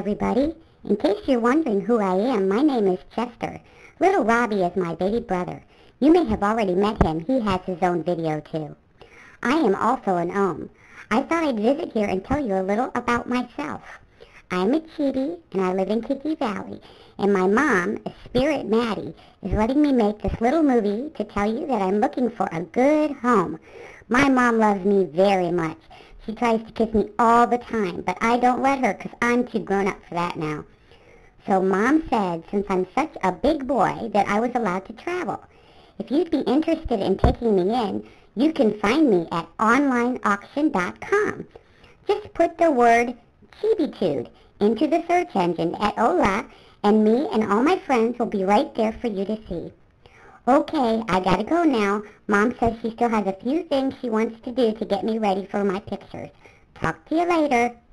everybody. In case you're wondering who I am, my name is Chester. Little Robbie is my baby brother. You may have already met him. He has his own video, too. I am also an ohm. I thought I'd visit here and tell you a little about myself. I'm a Chibi, and I live in Kiki Valley. And my mom, Spirit Maddie, is letting me make this little movie to tell you that I'm looking for a good home. My mom loves me very much. She tries to kiss me all the time, but I don't let her because I'm too grown up for that now. So Mom said since I'm such a big boy that I was allowed to travel. If you'd be interested in taking me in, you can find me at onlineauction.com. Just put the word Chibitude into the search engine at Ola, and me and all my friends will be right there for you to see. Okay, I gotta go now. Mom says she still has a few things she wants to do to get me ready for my pictures. Talk to you later.